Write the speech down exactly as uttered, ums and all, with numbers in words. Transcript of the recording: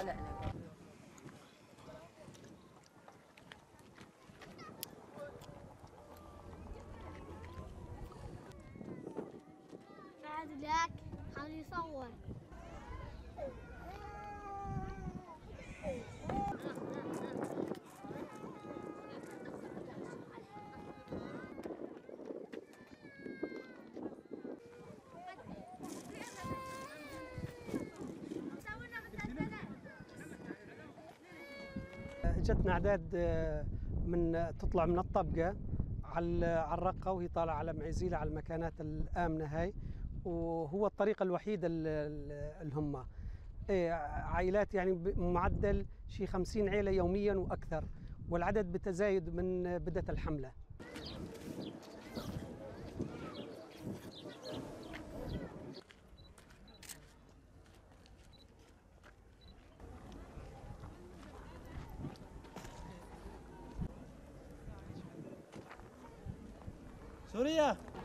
بعد لك خليه يصور. اجتنا اعداد من تطلع من الطبقه على على الرقه، وهي طالعه على معزيله على المكانات الامنه هاي، وهو الطريقه الوحيده اللي هم إيه عائلات، يعني بمعدل شي خمسين عيله يوميا واكثر، والعدد بتزايد من بدأت الحمله. سوريا